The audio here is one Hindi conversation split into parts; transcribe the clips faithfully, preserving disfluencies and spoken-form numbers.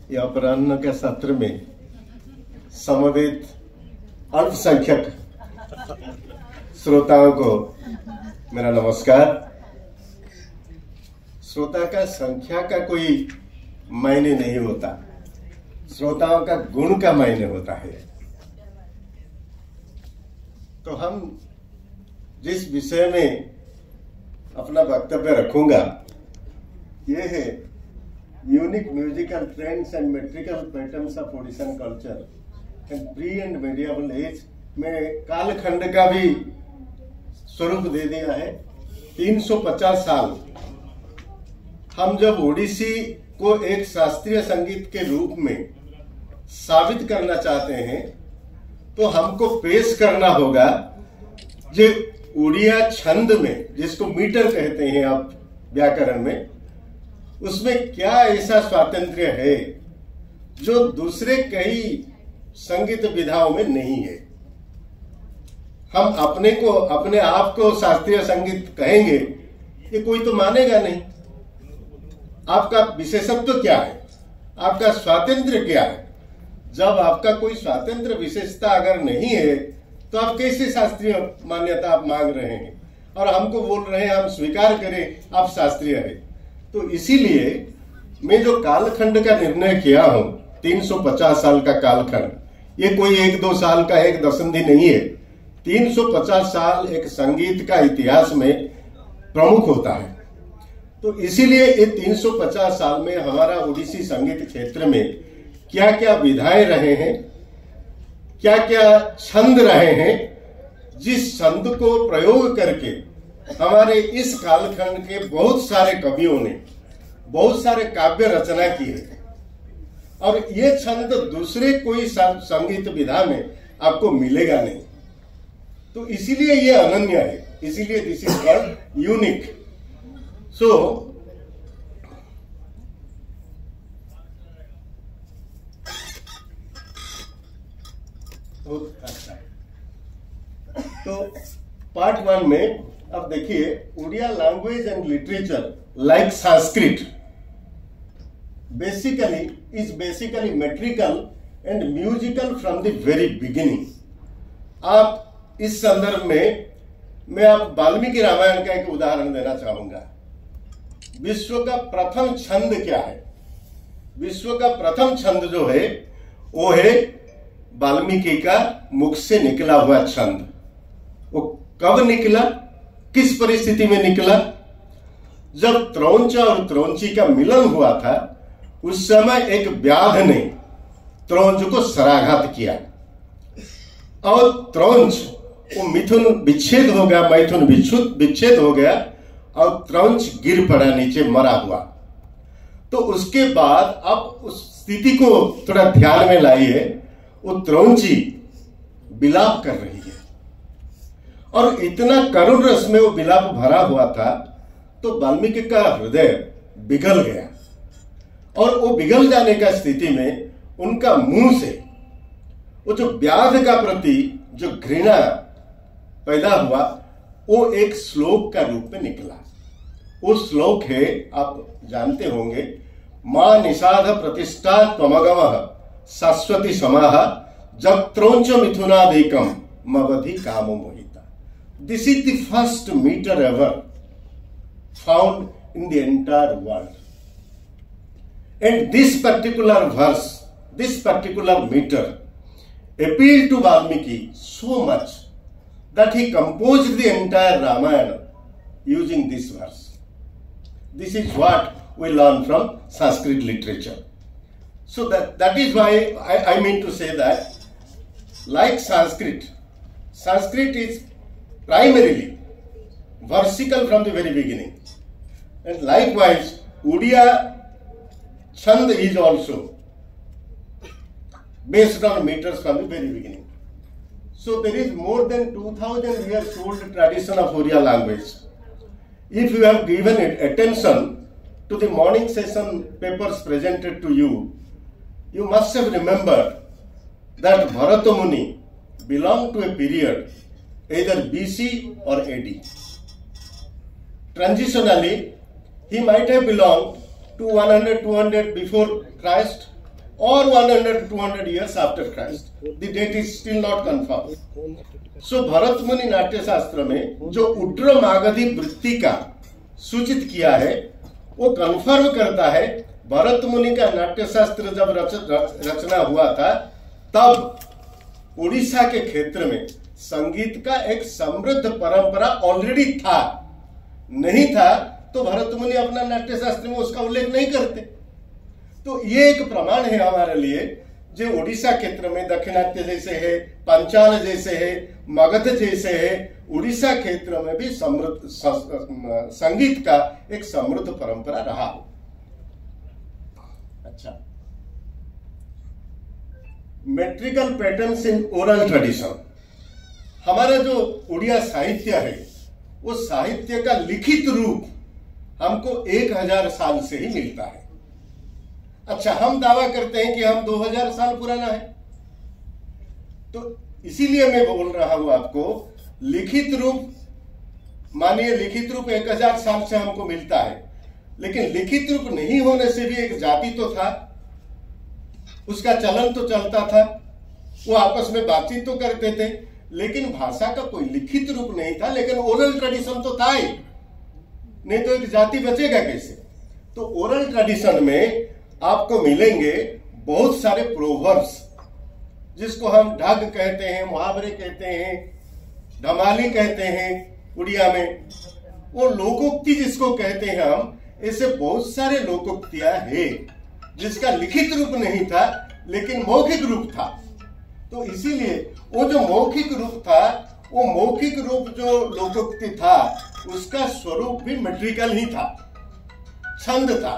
ये अपराह्न के सत्र में समवेत अल्पसंख्यक श्रोताओं को मेरा नमस्कार। श्रोता का संख्या का कोई मायने नहीं होता, श्रोताओं का गुण का मायने होता है। तो हम जिस विषय में अपना वक्तव्य रखूंगा ये है unique musical trends and metrical patterns of Odishan culture and pre and medieval age में कालखंड का भी स्वरूप दे दिया है। तीन सौ पचास साल हम जब ओडिसी को एक शास्त्रीय संगीत के रूप में साबित करना चाहते हैं तो हमको पेश करना होगा जो उड़िया छंद में, जिसको मीटर कहते हैं आप व्याकरण में, उसमें क्या ऐसा स्वातंत्र्य है जो दूसरे कई संगीत विधाओं में नहीं है। हम अपने को अपने आप को शास्त्रीय संगीत कहेंगे, ये कोई तो मानेगा नहीं। आपका विशेषत्व तो क्या है, आपका स्वातंत्र्य क्या है? जब आपका कोई स्वातंत्र्य विशेषता अगर नहीं है तो आप कैसे शास्त्रीय मान्यता आप मांग रहे हैं और हमको बोल रहे हैं हम स्वीकार करें आप शास्त्रीय है। तो इसीलिए मैं जो कालखंड का निर्णय किया हूं, तीन सौ पचास साल का कालखंड, ये कोई एक दो साल का एक दशंधि नहीं है। तीन सौ पचास साल एक संगीत का इतिहास में प्रमुख होता है। तो इसीलिए ये तीन सौ पचास साल में हमारा ओडिसी संगीत क्षेत्र में क्या क्या विधाएं रहे हैं, क्या क्या छंद रहे हैं, जिस छंद को प्रयोग करके हमारे इस कालखंड के बहुत सारे कवियों ने बहुत सारे काव्य रचना की है और ये छंद दूसरे कोई संगीत विधा में आपको मिलेगा नहीं। तो इसीलिए ये अनन्य है, इसीलिए this is called unique. So तो पार्ट वन में अब देखिए, Oriya language and literature like Sanskrit basically is basically metrical and musical from the very beginning. आप इस संदर्भ में मैं आप वाल्मीकि रामायण का एक उदाहरण देना चाहूंगा। विश्व का प्रथम छंद क्या है? विश्व का प्रथम छंद जो है वो है वाल्मीकि का मुख से निकला हुआ छंद। वो कब निकला, किस परिस्थिति में निकला? जब त्रौंच और त्रौंची का मिलन हुआ था, उस समय एक व्याध ने त्रौंच को शराघात किया और त्रौंच वो मिथुन विच्छेद हो गया, मैथुन विच्छुत विच्छेद हो गया और त्रौंच गिर पड़ा नीचे मरा हुआ। तो उसके बाद अब उस स्थिति को थोड़ा ध्यान में लाइए, वो त्रौंची विलाप कर रही है और इतना करुण रस में वो विलाप भरा हुआ था तो वाल्मीकि का हृदय पिघल गया और वो पिघल जाने का स्थिति में उनका मुंह से वो जो व्याध का प्रति जो घृणा पैदा हुआ वो एक श्लोक का रूप में निकला। वो श्लोक है, आप जानते होंगे, मां निषाद प्रतिष्ठा त्वमगमः शाश्वती समाह जब त्रौंच मिथुनादेकम मवधि कामो मोहिता। This is the first meter ever found in the entire world and this particular verse, this particular meter appealed to Valmiki so much that he composed the entire Ramayana using this verse. This is what we learn from Sanskrit literature. So that, that is why I, I mean to say that, like Sanskrit, Sanskrit is primarily versical from the very beginning. And likewise, Odia Chand is also based on meters from the very beginning. So there is more than two thousand years old tradition of Oriya language. If you have given it attention to the morning session papers presented to you, you must have remembered that Bharata Muni belonged to a period either B C or A D. Transitionally, he might have belonged to one hundred, two hundred before Christ, or one hundred to two hundred years after Christ. The date is still not confirmed. So Bharat Muni Natya शास्त्र में जो उड्र मागधी वृत्ति का सूचित किया है वो कंफर्म करता है भरत मुनि का नाट्य शास्त्र जब रच, रच, रचना हुआ था तब उड़ीसा के क्षेत्र में संगीत का एक समृद्ध परंपरा ऑलरेडी था। नहीं था तो भरत मुनि अपना नाट्य शास्त्र में उसका उल्लेख नहीं करते। तो ये एक प्रमाण है हमारे लिए जो उड़ीसा क्षेत्र में दक्षिणात्य जैसे है, पंचाल जैसे है, मगध जैसे है, उड़ीसा क्षेत्र में भी समृद्ध संगीत का एक समृद्ध परंपरा रहा हो। अच्छा, metrical patterns in oral tradition. हमारा जो उड़िया साहित्य है वो साहित्य का लिखित रूप हमको एक हजार साल से ही मिलता है। अच्छा, हम दावा करते हैं कि हम दो हजार साल पुराना है, तो इसीलिए मैं बोल रहा हूं आपको लिखित रूप, मानिए लिखित रूप एक हजार साल से हमको मिलता है, लेकिन लिखित रूप नहीं होने से भी एक जाति तो था, उसका चलन तो चलता था, वो आपस में बातचीत तो करते थे, लेकिन भाषा का कोई लिखित रूप नहीं था। लेकिन ओरल ट्रेडिशन तो था ही, नहीं तो एक जाति बचेगा कैसे। तो ओरल ट्रेडिशन में आपको मिलेंगे बहुत सारे प्रोवर्ब्स, जिसको हम ढग कहते हैं, मुहावरे कहते हैं, धमाली कहते हैं उड़िया में, वो लोकोक्ति जिसको कहते हैं हम, ऐसे बहुत सारे लोकोक्तियां हैं जिसका लिखित रूप नहीं था लेकिन मौखिक रूप था। तो इसीलिए वो जो मौखिक रूप था, वो मौखिक रूप जो लोकोक्ति था उसका स्वरूप भी मेट्रिकल ही था, छंद था।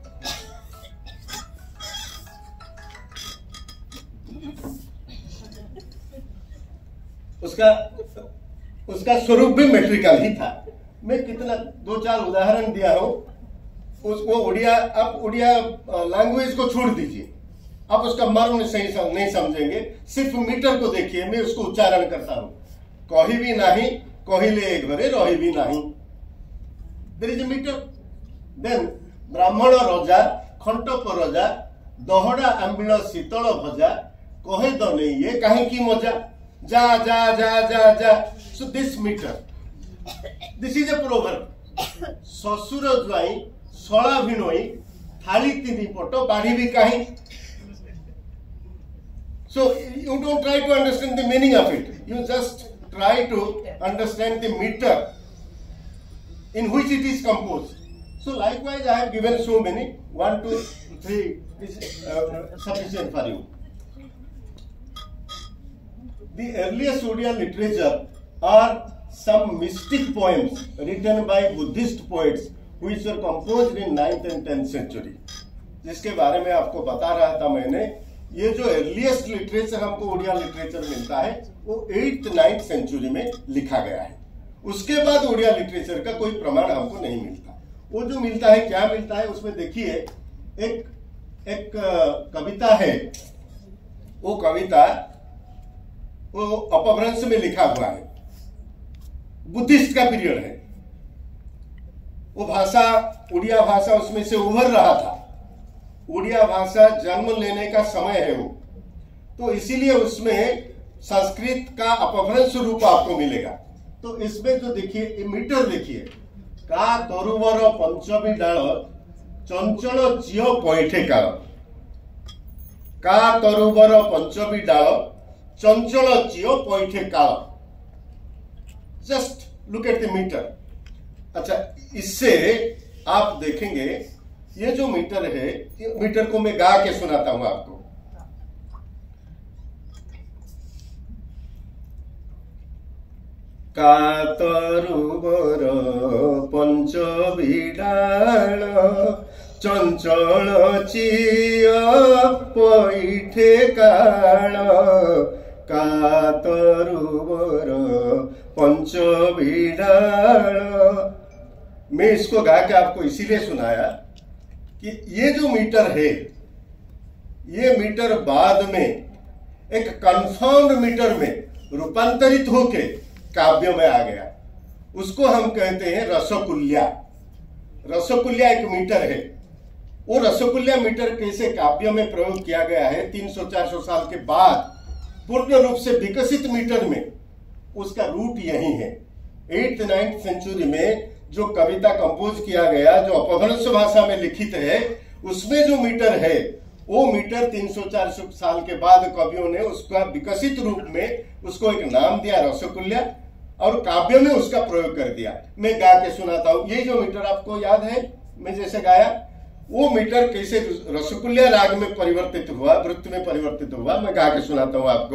उसका उसका स्वरूप भी मेट्रिकल ही था। मैं कितना दो चार उदाहरण दिया हूं, उसको उड़िया, आप उड़िया लैंग्वेज को छोड़ दीजिए, आप उसका मर्म सही सम, नहीं समझेंगे। सिर्फ मीटर को देखिए, मैं उसको उच्चारण करता हूं, कही भी नहीं कहिले एक घरे रही भी नहीं, there is a meter. Then ब्राह्मण रजा खंटप रजा दहड़ा आंबिल शीतल भजा कहे तो नहीं ये कहीं की मजा जा जा जा जा जा। So this meter, this is a proverb. ससुर ज्वाई सला भिनोई थाली तीन पट बाढ़ी भी कहीं। So you don't try to understand the meaning of it. You just try to understand the meter in which it is composed. So likewise, I have given so many. One, two, three is uh, sufficient for you. The earliest Odia literature are some mystic poems written by Buddhist poets which were composed in ninth and tenth century. जिसके बारे में आपको बता रहा था मैंने, ये जो अर्लीस्ट लिटरेचर हमको उड़िया लिटरेचर मिलता है वो एट्थ नाइन्थ सेंचुरी में लिखा गया है। उसके बाद उड़िया लिटरेचर का कोई प्रमाण हमको नहीं मिलता। वो जो मिलता है, क्या मिलता है, उसमें देखिए एक एक कविता है, वो कविता वो अपभ्रंश में लिखा हुआ है, बुद्धिस्ट का पीरियड है। वो भाषा, उड़िया भाषा उसमें से उभर रहा था, उड़िया भाषा जन्म लेने का समय है वो, तो इसीलिए उसमें संस्कृत का अपभ्रंश रूप आपको मिलेगा। तो इसमें जो देखिए मीटर देखिए, का तरुवर पंचमी डाल चंचल चियो पैठे काल, का तरुवर पंचमी डाल चंचल चियो पैठे काल। Just look at the meter. अच्छा, इससे आप देखेंगे ये जो मीटर है, मीटर को मैं गा के सुनाता हूं आपको। का तरुवर पंचमी डाल चंचल चिय पैठे काल, का तरुवर पंचमी डाल। मैं इसको गा के आपको इसीलिए सुनाया कि ये जो मीटर है, ये मीटर बाद में एक कन्फर्म्ड मीटर में रूपांतरित होके काव्य में आ गया। उसको हम कहते हैं रसकुल्या। रसकुल्या एक मीटर है, वो रसोगुल्ला मीटर कैसे काव्य में प्रयोग किया गया है तीन सौ चार सौ साल के बाद पूर्ण रूप से विकसित मीटर में, उसका रूट यही है। एट्थ नाइन्थ सेंचुरी में जो कविता कंपोज किया गया, जो अपभ्रंश भाषा में लिखित है, उसमें जो मीटर है वो मीटर तीन सौ चार सौ साल के बाद कवियों ने उसका विकसित रूप में उसको एक नाम दिया रसोगुल्ला, और काव्य में उसका प्रयोग कर दिया। मैं गा के सुनाता हूं। ये जो मीटर आपको याद है, मैं जैसे गाया, वो मीटर कैसे रसोगुल्ला राग में परिवर्तित हुआ, वृत्त में परिवर्तित हुआ, मैं गा के सुनाता हूं आपको।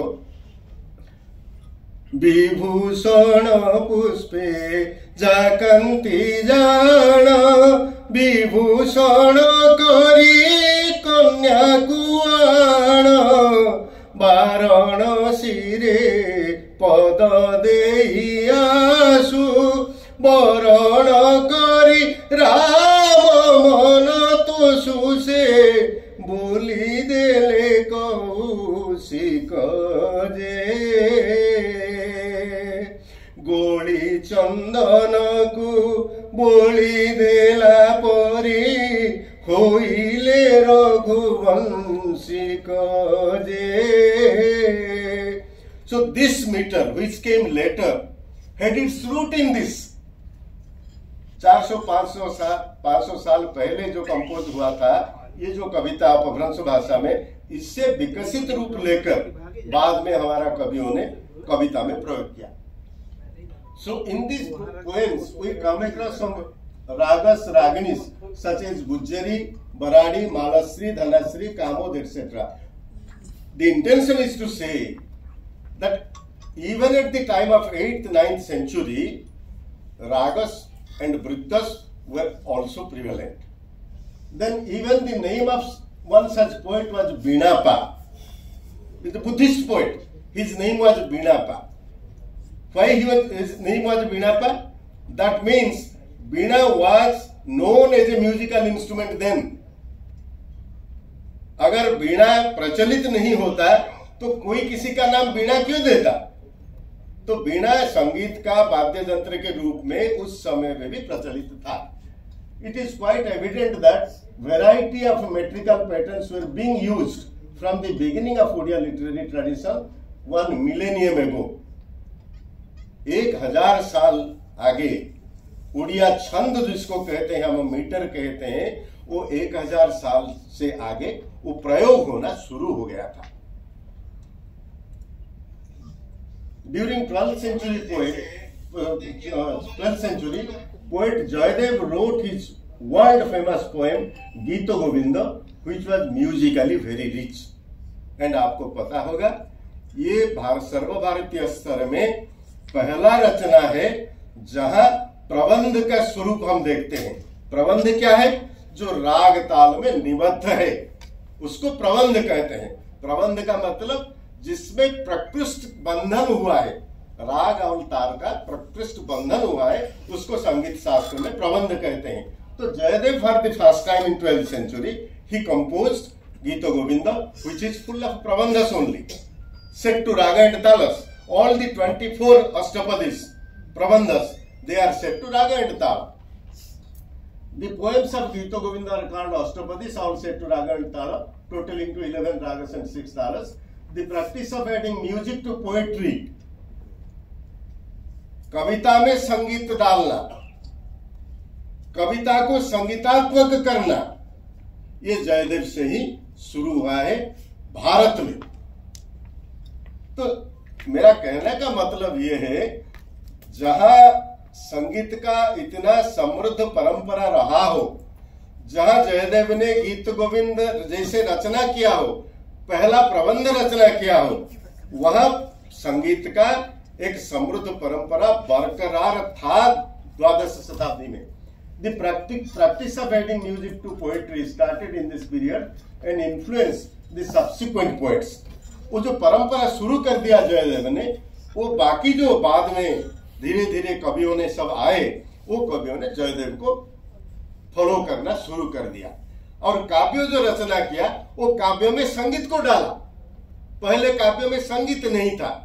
विभूषण पुष्पे जाकंती जान, विभूषण करी कन्या कुआण, वाराणसी रे पद देई आसु, बरण करी राम मन तोषु से, बोली देले कौशिक जे, गोली चंदन को बोली देला परी, होइले रघुवंशी जे। So this meter which came later had its root in this. चार सौ पाँच सौ साल पाँच सौ साल पहले जो कंपोज हुआ था, ये जो कविता अपभ्रंश भाषा में, इससे विकसित रूप लेकर बाद में हमारा कवियों ने कविता में प्रयोग किया। So in these poems we come across some ragas raginis such as Gujjari, Baradi, Malasri, Dhanasri, Kamod, et cetera. The intention is to say that even at the time of eighth ninth century, ragas and vrittas were also prevalent. Then even the name of one such poet was Binapa. He is a Buddhist poet. His name was Binapa. Why he was, his name was Binapa? That means Bina was known as a musical instrument then. अगर बीणा प्रचलित नहीं होता तो कोई किसी का नाम बीणा क्यों देता? तो बीणा संगीत का वाद्य यंत्र के रूप में उस समय में भी प्रचलित था। It is quite evident that variety of metrical patterns were being used from the beginning of Odia literary tradition one millennium ago. एक हजार साल आगे उड़िया छंद जिसको कहते हैं, हम मीटर कहते हैं, वो एक हजार साल से आगे वो प्रयोग होना शुरू हो गया था। During twelfth century poet twelfth century poet Jayadev wrote his world famous poem Geet Govind which was musically very rich. And आपको पता होगा ये भारत सर्वभारतीय स्तर में पहला रचना है जहां प्रबंध का स्वरूप हम देखते हैं। प्रबंध क्या है? जो राग ताल में निबद्ध है उसको प्रबंध कहते हैं। प्रबंध का मतलब जिसमें प्रकृष्ट बंधन हुआ है, राग और ताल का प्रकृष्ट बंधन हुआ है, उसको संगीत शास्त्र में प्रबंध कहते हैं। तो Jayadev for the first time in twelfth century he composed Geet Govind which is full of प्रबंधस only, set to raga and तालस। All the twenty-four Ashtapadis, Prabandhas, they are set to Raga and Tal. The poems of Gita Govinda are called Ashtapadis, all set to Raga and Tala, totaling to eleven Ragas and six Talas. The practice of adding music to poetry, कविता में संगीत डालना, कविता को संगीतात्मक करना, ये जयदेव से ही शुरू हुआ है भारत में। तो मेरा कहने का मतलब ये है, जहां संगीत का इतना समृद्ध परंपरा रहा हो, जहां जयदेव ने गीत गोविंद जैसे रचना किया हो, पहला प्रबंध रचना किया हो, वहां संगीत का एक समृद्ध परंपरा बरकरार था द्वादश शताब्दी में। The practice practice of adding music to poetry started in this period and influenced the subsequent poets. वो जो परंपरा शुरू कर दिया जयदेव ने, वो बाकी जो बाद में धीरे धीरे कवियों ने सब आए, वो कवियों ने जयदेव को फॉलो करना शुरू कर दिया। और काव्य जो रचना किया वो काव्यों में संगीत को डाला। पहले काव्यों में संगीत नहीं था।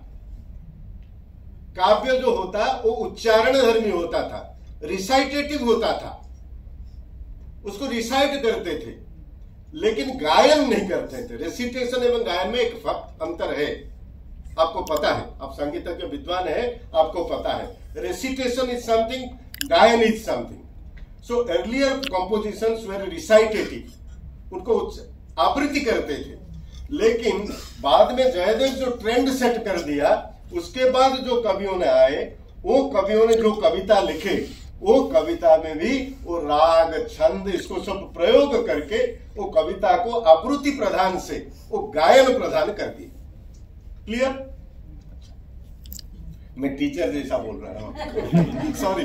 काव्य जो होता वो उच्चारण धर्मी होता था, रिसाइटेटिव होता था, उसको रिसाइट करते थे। लेकिन गायन नहीं करते थे। रेसिटेशन एवं गायन में एक फर्क अंतर है, आपको पता है, आप संगीतज्ञ विद्वान है, आपको पता है। Recitation is something, gayan is something. So earlier compositions were recitative, उनको आवृत्ति करते थे। लेकिन बाद में जयदेव जो ट्रेंड सेट कर दिया, उसके बाद जो कवियों ने आए, वो कवियों ने जो कविता लिखे, वो कविता में भी वो राग छंद इसको सब प्रयोग करके वो कविता को आवृत्ति प्रधान से वो गायन प्रधान कर दिए। क्लियर? मैं टीचर जैसा बोल रहा हूं, सॉरी।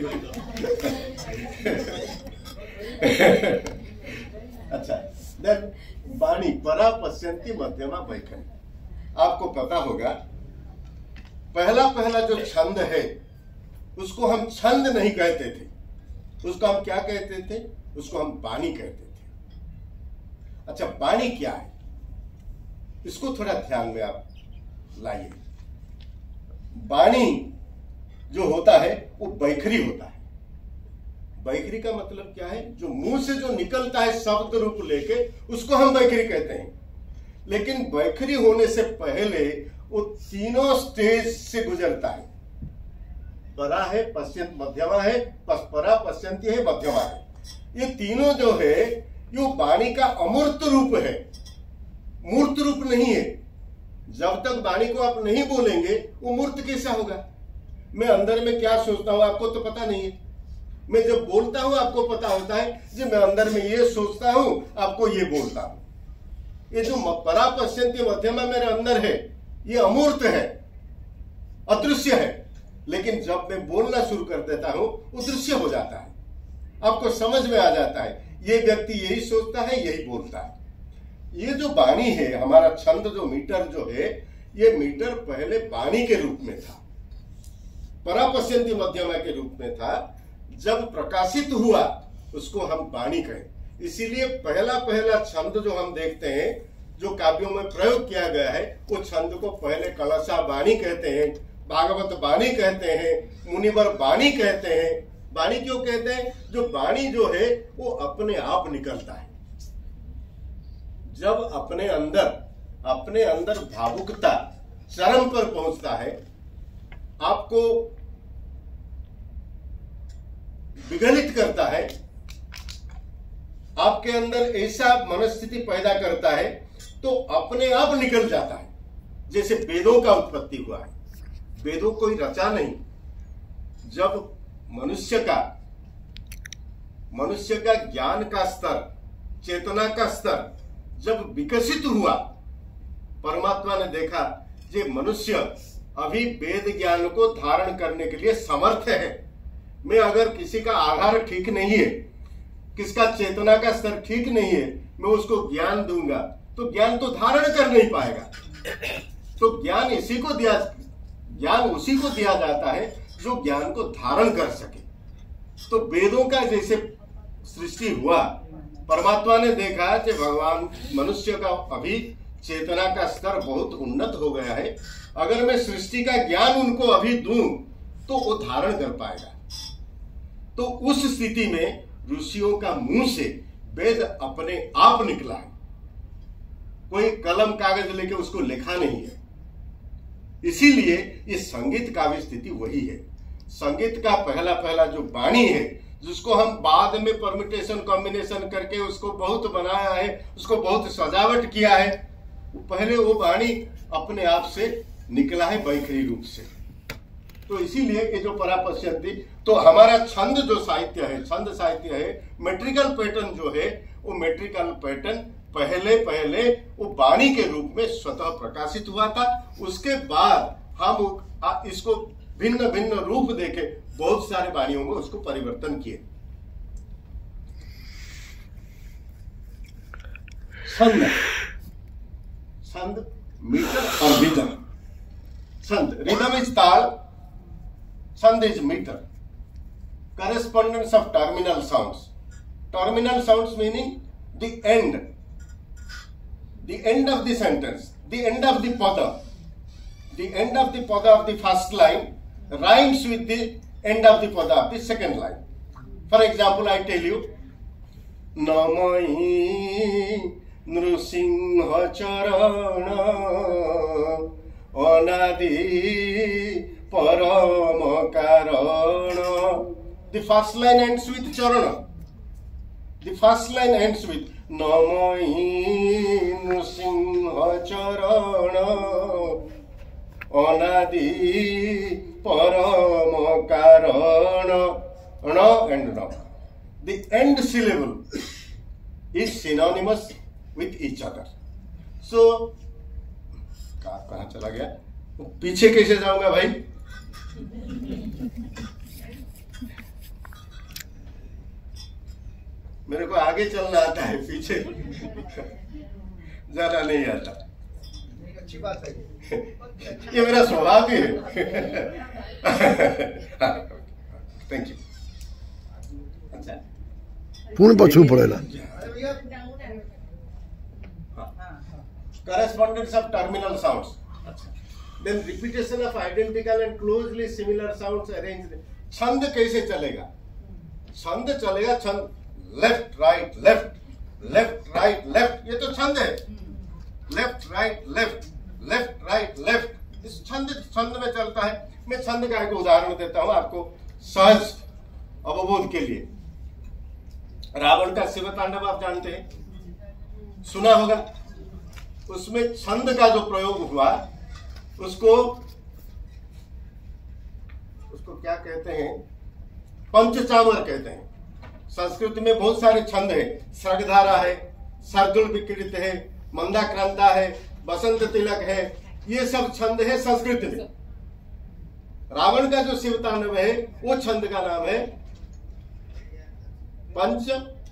अच्छा, देन बाणी परा पश्यंती मध्यमा बैखनी। आपको पता होगा पहला पहला जो छंद है उसको हम छंद नहीं कहते थे, उसको हम क्या कहते थे? उसको हम बाणी कहते थे। अच्छा, बाणी क्या है, इसको थोड़ा ध्यान में आप लाइए। बाणी जो होता है वो बैखरी होता है। बैखरी का मतलब क्या है? जो मुंह से जो निकलता है शब्द रूप लेके, उसको हम बैखरी कहते हैं। लेकिन बैखरी होने से पहले वो तीनों स्टेज से गुजरता है। परा है, पश्यंत मध्यमा है, परा पश्यंती है, मध्यमा है। ये तीनों जो है ये वाणी का अमूर्त रूप है, मूर्त रूप नहीं है। जब तक वाणी को आप नहीं बोलेंगे वो मूर्त कैसा होगा? मैं अंदर में क्या सोचता हूं आपको तो पता नहीं है। मैं जब बोलता हूं आपको पता होता है कि मैं अंदर में ये सोचता हूं, आपको ये बोलता हूं। ये जो परा पश्यंती मध्यमा मेरे अंदर है, ये अमूर्त है, अदृश्य है। लेकिन जब मैं बोलना शुरू कर देता हूं वो दृश्य हो जाता है, आपको समझ में आ जाता है ये व्यक्ति यही सोचता है, यही बोलता है। ये जो वाणी है, हमारा छंद जो मीटर जो है, ये मीटर पहले वाणी के रूप में था, परापश्यंती मध्यमा के रूप में था। जब प्रकाशित हुआ उसको हम वाणी कहें। इसीलिए पहला पहला छंद जो हम देखते हैं, जो काव्यों में प्रयोग किया गया है, वो छंद को पहले कलशा वाणी कहते हैं, भागवत वाणी कहते हैं, मुनिवर वाणी कहते हैं। वाणी क्यों कहते हैं? जो वाणी जो है वो अपने आप निकलता है। जब अपने अंदर अपने अंदर भावुकता चरम पर पहुंचता है, आपको विगलित करता है, आपके अंदर ऐसा मनस्थिति पैदा करता है, तो अपने आप निकल जाता है। जैसे वेदों का उत्पत्ति हुआ है, वेदों कोई रचा नहीं। जब मनुष्य का मनुष्य का ज्ञान का स्तर, चेतना का स्तर जब विकसित हुआ, परमात्मा ने देखा ये मनुष्य अभी वेद ज्ञान को धारण करने के लिए समर्थ है। मैं अगर किसी का आधार ठीक नहीं है, किसका चेतना का स्तर ठीक नहीं है, मैं उसको ज्ञान दूंगा तो ज्ञान तो धारण कर नहीं पाएगा। तो ज्ञान इसी को दिया ज्ञान उसी को दिया जाता है जो ज्ञान को धारण कर सके। तो वेदों का जैसे सृष्टि हुआ, परमात्मा ने देखा कि भगवान मनुष्य का अभी चेतना का स्तर बहुत उन्नत हो गया है, अगर मैं सृष्टि का ज्ञान उनको अभी दूं तो वो धारण कर पाएगा। तो उस स्थिति में ऋषियों का मुंह से वेद अपने आप निकला है, कोई कलम कागज लेके उसको लिखा नहीं है। इसीलिए ये संगीत का भी स्थिति वही है। संगीत का पहला पहला जो वाणी है, जिसको हम बाद में परम्यूटेशन कॉम्बिनेशन करके उसको बहुत बनाया है, उसको बहुत सजावट किया है, पहले वो वाणी अपने आप से निकला है बैखरी रूप से। तो इसीलिए ये जो परापश्यंती, तो हमारा छंद जो साहित्य है, छंद साहित्य है, मेट्रिकल पैटर्न जो है, वो मेट्रिकल पैटर्न पहले पहले वो वाणी के रूप में स्वतः प्रकाशित हुआ था। उसके बाद हम इसको भिन्न भिन्न रूप देके बहुत सारे वाणियों में उसको परिवर्तन किए। छंद छंद मीटर और रिदम। छंद, rhythm is taal, chhand is meter, correspondence of terminal sounds. Terminal sounds meaning the end, the end of the sentence, the end of the pada, the end of the pada of the first line rhymes with the end of the pada of the second line. For example, I tell you, नमहि नृसिंह चरण अनादि परम कारण. The first line ends with charana. The first line ends with नमहि नृसिंह चरण अनादि परम कारण. न and न. The end syllable is synonymous with each other. So कहाँ चला गया? पीछे कैसे जाऊंगा भाई? मेरे को आगे चलना आता है, पीछे जाना नहीं आता. अच्छी बात है, ये मेरा स्वभाव भी है. Thank you. अच्छा, पूर्ण पछू पड़ेगा. Correspondence of terminal sounds. Then repetition of identical and closely similar sounds arranged. छंद कैसे चलेगा? छंद चलेगा, छंद left right left left right left, ये तो छंद है. Left right left left right left, इस छंद छंद में चलता है. मैं छंद का एक उदाहरण देता हूं आपको सहज अवबोध के लिए. रावण का शिव तांडव आप जानते हैं, सुना होगा. उसमें छंद का जो प्रयोग हुआ उसको उसको क्या कहते हैं? पंचचामर कहते हैं. संस्कृत में बहुत सारे छंद है. सर्गधारा है, शार्दूल विकृत है, मंदाक्रांता है, बसंत तिलक है. ये सब छंद है संस्कृत में. रावण का जो शिव तांडव है वो छंद का नाम है पंच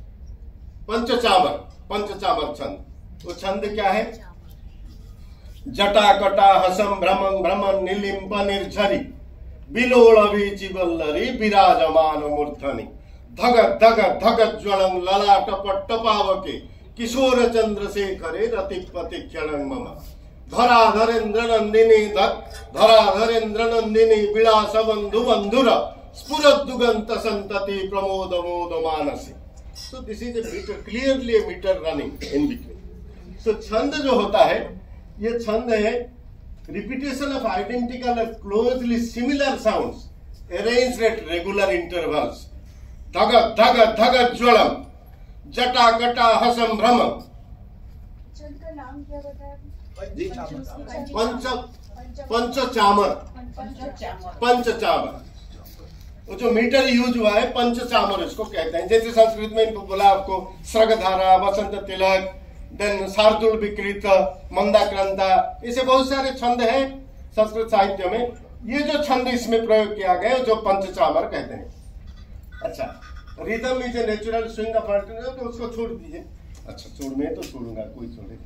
पंचचामर. पंचचामर छंद. वो छंद क्या है? जटा कटा हसम भ्रमं भ्रमण नीलिंप निर्झरी बिलोल वीचि बल्लरी विराजमान मूर्धनि धग धग धग ज्वलं ललाट पट्टपावके किशोर चंद्रशेखरे रतिपति क्षणं मम धराधरेन्द्र नंदिनी धराधरेन्द्र नंदिनी विलास बंधु बंधुर स्फुरद्दुगंत संतति प्रमोद मोद Mansi. So this is a meter, clearly a meter running in between. So छंद जो होता है, ये छंद है रिपीटेशन ऑफ आइडेंटिकल और closely similar sounds arranged at regular intervals. धग धग धग ज्वलम जटा कटा हसम भ्रमं. छंद का नाम क्या बताया? पंच पंचचामर. पंचचामर वो जो मीटर यूज हुआ है, पंचचामर इसको कहते हैं. जैसे संस्कृत में इनको बोला आपको सर्गधारा, बसंत तिलक, देन शार्दूल विकृत, मंदाक्रांता, ऐसे बहुत सारे छंद हैं संस्कृत साहित्य में. ये जो छंद इसमें प्रयोग किया गया जो पंचचामर कहते हैं. अच्छा, rhythm is a natural swing of art, तो उसको छोड़ दीजिए. अच्छा, छोड़ मैं तो छोड़ूंगा, कोई छोड़े.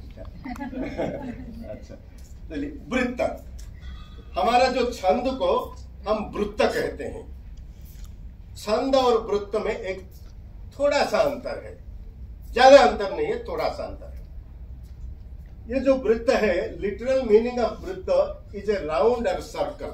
अच्छा, चलिए. वृत्त, हमारा जो छंद को हम वृत्त कहते हैं. छंद और वृत्त में एक थोड़ा सा अंतर है, ज्यादा अंतर नहीं है, थोड़ा सा अंतर है. ये जो वृत्त है, literal meaning of vritta is a round और सर्कल.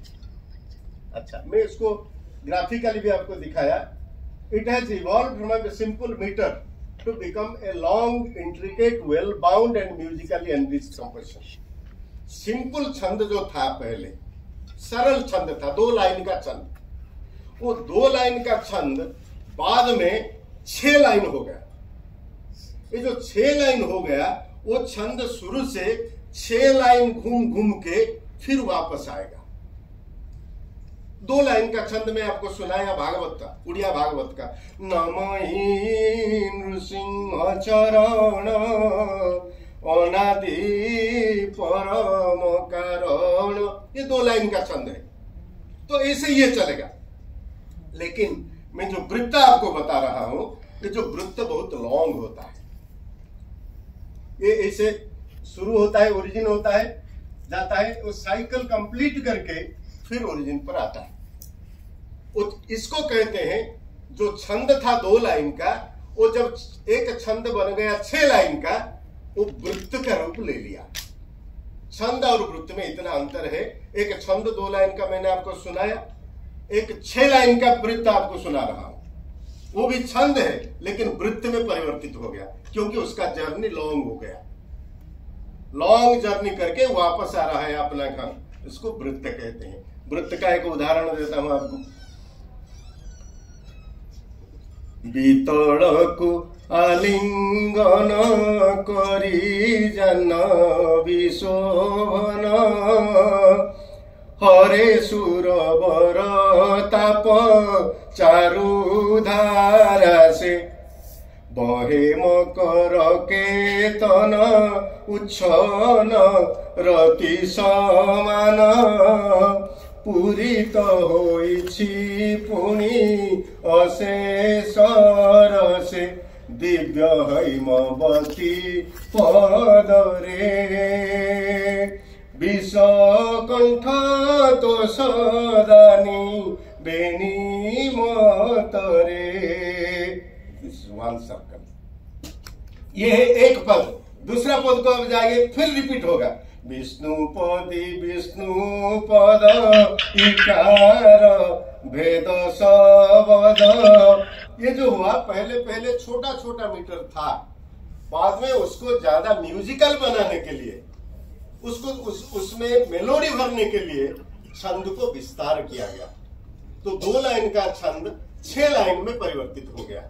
अच्छा, मैं इसको ग्राफिकली भी आपको दिखाया. It has evolved from a simple meter to become a long intricate well bound and musically enriched composition. Simple छंद जो था पहले, सरल छंद था, दो लाइन का छंद. वो दो लाइन का छंद बाद में छह लाइन हो गया. ये जो छह लाइन हो गया, वो छंद शुरू से छह लाइन घूम घूम के फिर वापस आएगा. दो लाइन का छंद में आपको सुनाया भागवत का, उड़िया भागवत का. नमहि नृसिंह चरण अनादि परम कारण, ये दो लाइन का छंद है. तो ऐसे ये चलेगा. लेकिन मैं जो वृत्त आपको बता रहा हूं, ये जो वृत्त बहुत लॉन्ग होता है. ये ऐसे शुरू होता है, ओरिजिन होता है, जाता है, वो साइकिल कंप्लीट करके फिर ओरिजिन पर आता है. इसको कहते हैं, जो छंद था दो लाइन का, वो जब एक छंद बन गया छह लाइन का, वो वृत्त का रूप ले लिया. छंद और वृत्त में इतना अंतर है. एक छंद दो लाइन का मैंने आपको सुनाया, एक छह लाइन का वृत्त आपको सुना रहा हूं. वो भी छंद है लेकिन वृत्त में परिवर्तित हो गया, क्योंकि उसका जर्नी लॉन्ग हो गया। लॉन्ग जर्नी करके वापस आ रहा है अपना घर, इसको वृत्त कहते हैं। वृत्त का एक उदाहरण देता हूं आपको। बीतड़को आलिंगन करी जन विशोभन, हरे सुरवर ताप चारुधारा से, बहे मकर केतन उच्छन रति समान, पूरित होइछि पुनि अशेष रसे, दिव्य हैमवती पदरे, विषकंठ तो सदानी बेनी मतरे। वन सर्कल, ये है एक पद। दूसरा पद को अब जाएंगे फिर रिपीट होगा। विष्णुपदी विष्णुपद इकार भेद शब्द। ये जो हुआ पहले पहले छोटा छोटा मीटर था, बाद में उसको ज्यादा म्यूजिकल बनाने के लिए, उसको उस, उसमें मेलोडी भरने के लिए छंद को विस्तार किया गया। तो दो लाइन का छंद छह लाइन में परिवर्तित हो गया।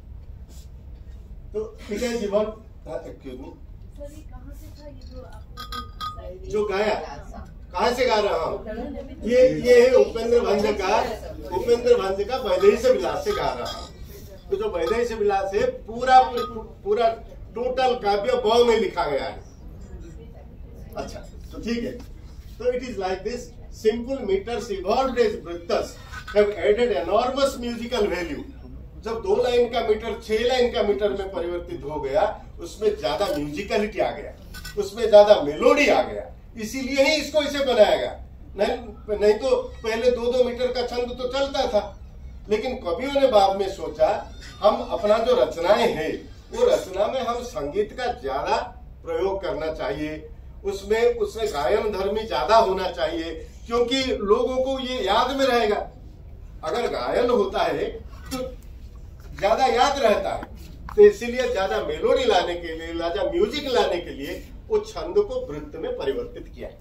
तो ठीक है जीवन, एक्सक्यूज मी, सर ये कहाँ से था ये जो आपने जो गाया कहाँ से गा रहा हूँ? ये ये है उपेंद्र भंज का, उपेंद्र भंज का वैदेही से विलास से गा रहा हूँ। तो जो वैदेही से विलास है पूरा पूरा टोटल काव्य ब में लिखा गया है। अच्छा, तो ठीक है। तो it is like this, simple meters evolved as वृत्तस have added enormous musical value. जब दो लाइन का मीटर छह लाइन का मीटर में परिवर्तित हो गया, उसमें ज्यादा म्यूजिकलिटी आ गया, उसमें ज्यादा मेलोडी आ गया। इसीलिए ही इसको इसे बनाया गया। नहीं नहीं तो पहले दो दो मीटर का छंद तो चलता था, लेकिन कवियों ने बाद में सोचा हम अपना जो रचनाएं हैं वो रचना में हम संगीत का ज्यादा प्रयोग करना चाहिए, उसमें उसमें गायन धर्मी ज्यादा होना चाहिए, क्योंकि लोगों को ये याद में रहेगा। अगर गायन होता है तो ज्यादा याद रहता है। तो इसीलिए ज्यादा मेलोडी लाने के लिए, ज्यादा म्यूजिक लाने के लिए वो छंद को वृत्त में परिवर्तित किया।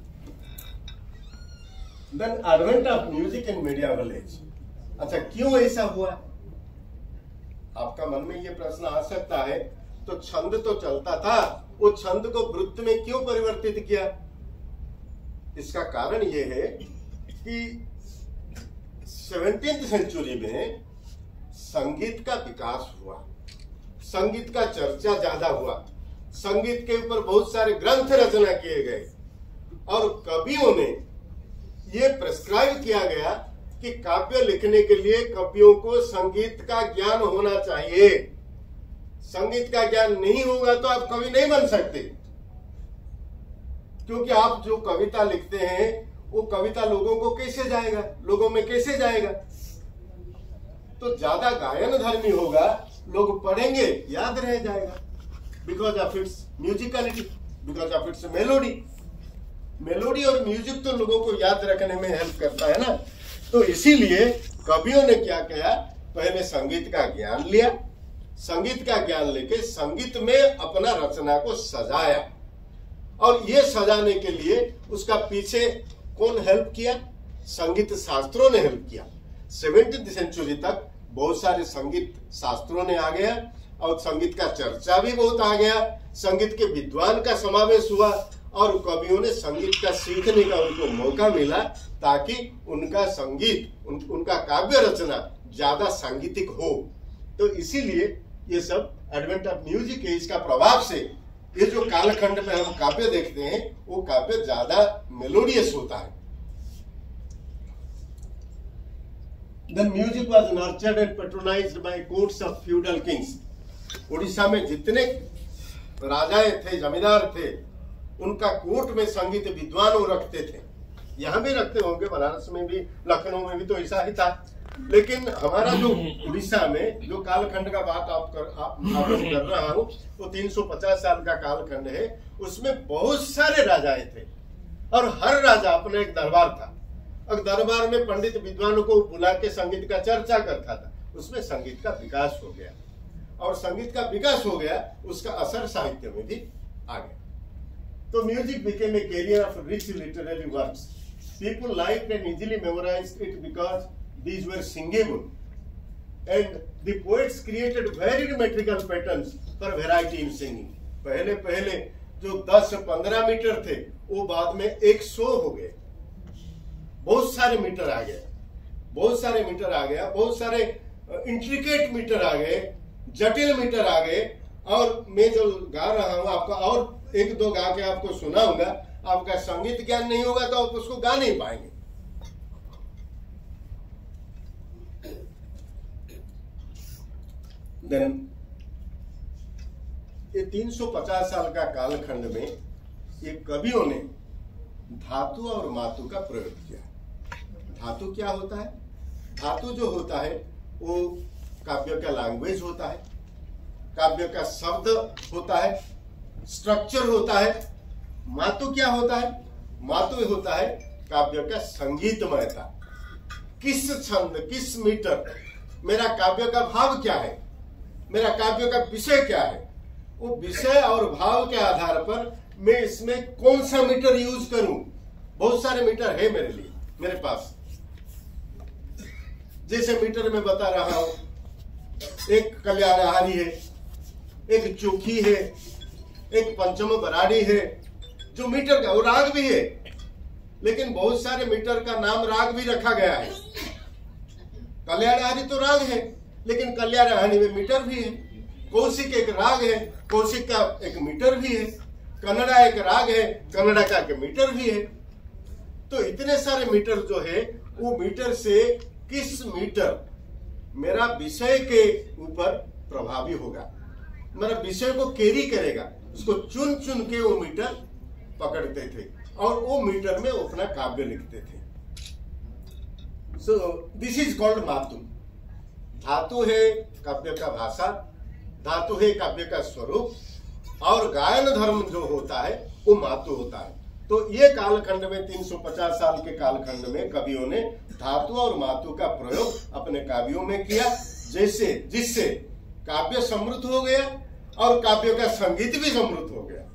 Then advent of music in medieval age. अच्छा, क्यों ऐसा हुआ? आपका मन में ये प्रश्न आ सकता है। तो छंद तो चलता था, वो छंद को वृत्त में क्यों परिवर्तित किया? इसका कारण ये है कि सेवनटीन्थ सेंचुरी में संगीत का विकास हुआ, संगीत का चर्चा ज्यादा हुआ, संगीत के ऊपर बहुत सारे ग्रंथ रचना किए गए और कवियों ने ये प्रिस्क्राइब किया गया कि काव्य लिखने के लिए कवियों को संगीत का ज्ञान होना चाहिए। संगीत का ज्ञान नहीं होगा तो आप कवि नहीं बन सकते, क्योंकि आप जो कविता लिखते हैं वो कविता लोगों को कैसे जाएगा, लोगों में कैसे जाएगा? तो ज्यादा गायन धर्मी होगा, लोग पढ़ेंगे, याद रह जाएगा, because of its musicality, because of its melody. Melody और म्यूजिक तो लोगों को याद रखने में हेल्प करता है ना। तो इसीलिए कवियों ने क्या किया, पहले संगीत का ज्ञान लिया, संगीत का ज्ञान लेके संगीत में अपना रचना को सजाया, और ये सजाने के लिए उसका पीछे कौन हेल्प किया? संगीत शास्त्रों ने हेल्प किया। सेवनटीन्थ सेंचुरी तक बहुत सारे संगीत शास्त्रों ने आ गया और संगीत का चर्चा भी बहुत आ गया, संगीत के विद्वान का समावेश हुआ और कवियों ने संगीत का सीखने का उनको मौका मिला, ताकि उनका संगीत उन, उनका काव्य रचना ज्यादा सांगीतिक हो। तो इसीलिए ये सब एडवेंट ऑफ म्यूजिक एज का प्रभाव से ये जो कालखंड में हम काव्य देखते हैं वो काव्य ज्यादा मेलोडियस होता है। The music was nurtured and patronized by courts of feudal kings. Orissa में जितने राजाएं थे, जमींदार थे, उनका कोर्ट में संगीत विद्वान वो रखते थे। यहाँ भी रखते होंगे, बनारस में भी, लखनऊ में भी तो ऐसा ही था। लेकिन हमारा जो उड़ीसा में जो कालखंड का बात आप कर, आप, आप कर रहा हूँ, वो तीन सौ पचास साल का कालखंड है। उसमें बहुत सारे राजाएं थे और हर राजा अपना एक दरबार था, और दरबार में पंडित विद्वानों को बुला के संगीत का चर्चा करता था उसमें संगीत का विकास हो गया, और संगीत का विकास हो गया, उसका असर साहित्य में भी आ गया। तो music became a carrier of rich literary works. People liked and easily memorized it because these were singable, and the poets created varied metrical patterns for variety in singing. पहले पहले जो दस पंद्रह मीटर थे वो बाद में एक सौ हो गए, बहुत सारे मीटर आ गए, बहुत सारे मीटर आ गया, बहुत सारे इंट्रिकेट मीटर आ गए, जटिल मीटर आ गए। और मैं जो गा रहा हूं आपको और एक दो गा के आपको सुनाऊंगा, आपका संगीत ज्ञान नहीं होगा तो आप उसको गा नहीं पाएंगे। देन ये तीन सौ पचास साल का कालखंड में ये कवियों ने धातु और मातु का प्रयोग किया। धातु क्या होता है? धातु जो होता है वो काव्य का लैंग्वेज होता है, काव्य का शब्द होता है, स्ट्रक्चर होता है। मातु क्या होता है? मातु होता है काव्य का संगीतमयता। किस छंद, किस मीटर, मेरा काव्य का भाव क्या है, मेरा काव्य का विषय क्या है, वो विषय और भाव के आधार पर मैं इसमें कौन सा मीटर यूज करूं। बहुत सारे मीटर है मेरे लिए, मेरे पास। जैसे मीटर में बता रहा हूं, एक कल्याणहारी है, एक चोखी है, एक पंचम बराड़ी है, जो मीटर का, वो राग भी है, लेकिन बहुत सारे मीटर का नाम राग भी रखा गया है। कल्याणहारी तो राग है, लेकिन कल्याणहारी में मीटर भी है। कौशिक एक राग है, कौशिक का एक मीटर भी है। कन्नड़ा एक राग है, कन्नड़ा का एक मीटर भी है। तो इतने सारे मीटर जो है, वो मीटर से किस मीटर मेरा विषय के ऊपर प्रभावी होगा, मेरा विषय को कैरी करेगा, उसको चुन चुन के वो मीटर पकड़ते थे और वो मीटर में वो अपना काव्य लिखते थे। सो दिस इज कॉल्ड मातु। धातु है काव्य का भाषा, धातु है काव्य का स्वरूप, और गायन धर्म जो होता है वो मातु होता है। तो ये कालखंड में तीन सौ पचास साल के कालखंड में कवियों ने धातु और मातु का प्रयोग अपने काव्यों में किया, जैसे जिससे काव्य समृद्ध हो गया और काव्य का संगीत भी समृद्ध हो गया।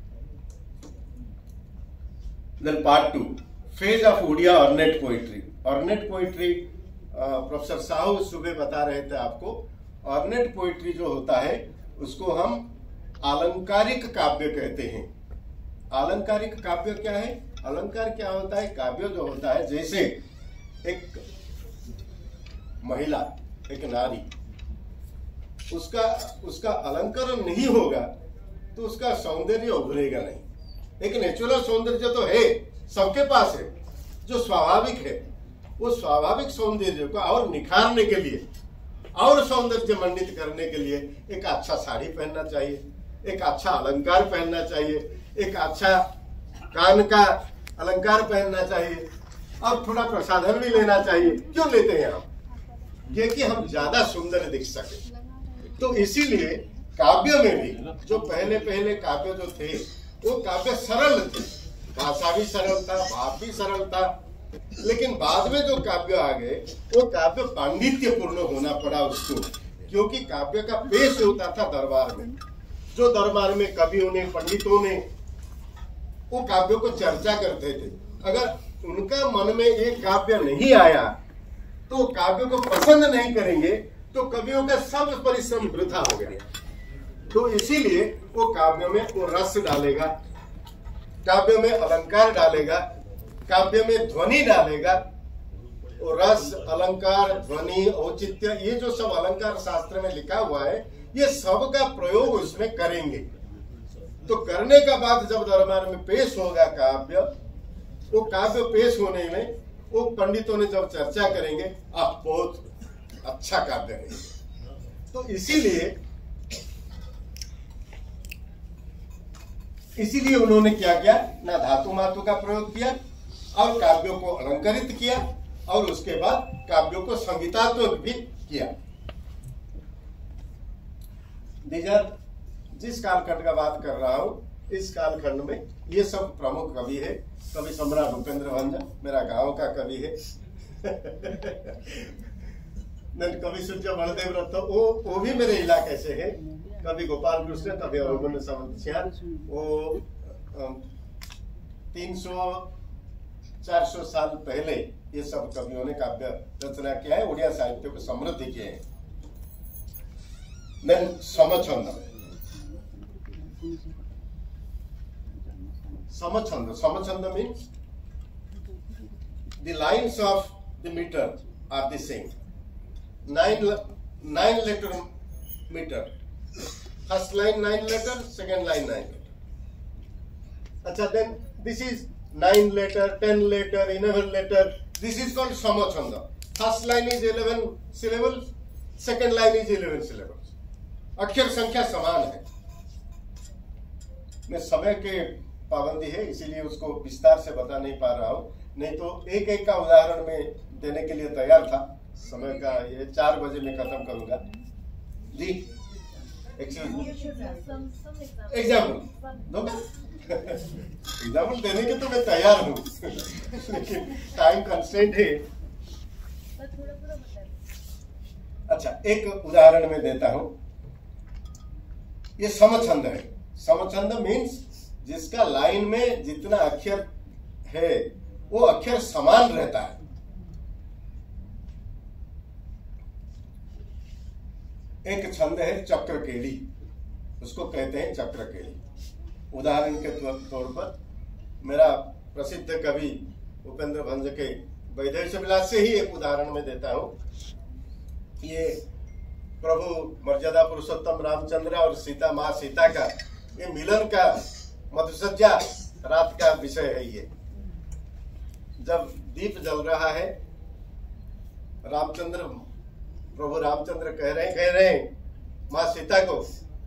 Then part two, phase of Oriya ornate poetry. Ornate poetry professor Sahu सुबह बता रहे थे आपको। ऑर्नेट पोइट्री जो होता है उसको हम अलंकारिक काव्य कहते हैं। अलंकारिक काव्य क्या है? अलंकार क्या होता है? काव्य जो होता है, जैसे एक महिला, एक नारी, उसका उसका अलंकरण नहीं होगा तो उसका सौंदर्य उभरेगा नहीं। एक नेचुरल सौंदर्य तो है, सबके पास है, जो स्वाभाविक है। वो स्वाभाविक सौंदर्य को और निखारने के लिए और सौंदर्य मंडित करने के लिए एक अच्छा साड़ी पहनना चाहिए, एक अच्छा अलंकार पहनना चाहिए, एक अच्छा कान का अलंकार पहनना चाहिए, और थोड़ा प्रसाधन भी लेना चाहिए। क्यों लेते हैं हम? ये कि हम ज्यादा सुंदर दिख सके। तो इसीलिए काव्य में भी जो पहले पहले काव्य जो थे वो काव्य सरल थे, भाषा भी सरल था, भाव भी सरल था। लेकिन बाद में जो काव्य आ गए वो काव्य पांडित्यपूर्ण होना पड़ा उसको, क्योंकि काव्य का पेश होता था दरबार में। जो दरबार में कवियों ने, पंडितों ने वो काव्य को चर्चा करते थे। अगर उनका मन में ये काव्य नहीं आया तो काव्य को पसंद नहीं करेंगे तो कवियों का सब परिश्रम वृथा हो गया। तो इसीलिए वो काव्य में वो रस डालेगा, काव्य में अलंकार डालेगा, काव्य में ध्वनि डालेगा। वो रस, अलंकार, ध्वनि, औचित्य, ये जो सब अलंकार शास्त्र में लिखा हुआ है, ये सब का प्रयोग उसमें करेंगे। तो करने का बाद जब दरबार में पेश होगा काव्य, वो काव्य पेश होने में वो पंडितों ने जब चर्चा करेंगे, आप बहुत अच्छा काव्य है। तो इसीलिए इसीलिए उन्होंने क्या किया, ना धातु मातु का प्रयोग किया और काव्यों को अलंकारित किया, और उसके बाद काव्यों को संगीतात्मक भी किया। दीजर जिस कालखंड का बात कर रहा हूं, इस कालखंड में ये सब प्रमुख कवि है। कवि सम्राट भूपेंद्र भंजन मेरा गांव का कवि है। देन कवि सूर्य बलदेव रथ, वो वो भी मेरे इलाके से है। कवि गोपाल कृष्ण, कवि अवगुण सावंत सिंह, वो तीन सौ चार सौ साल पहले ये सब कवियों ने काव्य रचना किया है, उड़िया साहित्य को समृद्ध किए हैं। Then samchhand, samchhand samchhand means the lines of the meter are the same. Nine nine letter meter. First line nine letter, second line nine letter. अच्छा, then this is nine letter, ten letter, eleven letter. This is called samachanda. First line is eleven syllables, second line is eleven syllables. अक्षर संख्या समान है। मैं समय के पाबंदी है इसीलिए उसको विस्तार से बता नहीं पा रहा हूँ, नहीं तो एक एक का उदाहरण में देने के लिए तैयार था। समय का ये चार बजे में खत्म करूंगा जी। एग्जाम्पल एग्जाम्पल देने के तो मैं तैयार हूँ लेकिन टाइम कंस्ट्रेंट है। अच्छा, एक उदाहरण में देता हूँ। ये समछंद है। समछंद मीन्स जिसका लाइन में जितना अक्षर है वो अक्षर समान रहता है। एक छंद है चक्रकेली, उसको कहते हैं चक्रकेली। उदाहरण के तौर पर मेरा प्रसिद्ध कवि उपेंद्र भंज के वैदेश विलास से ही एक उदाहरण में देता हूं। ये प्रभु मर्यादा पुरुषोत्तम रामचंद्र और सीता माँ सीता का ये मिलन का मधुसज्जा रात का विषय है। ये जब दीप जल रहा है, रामचंद्र प्रभु रामचंद्र कह रहे कह रहे हैं माँ सीता को,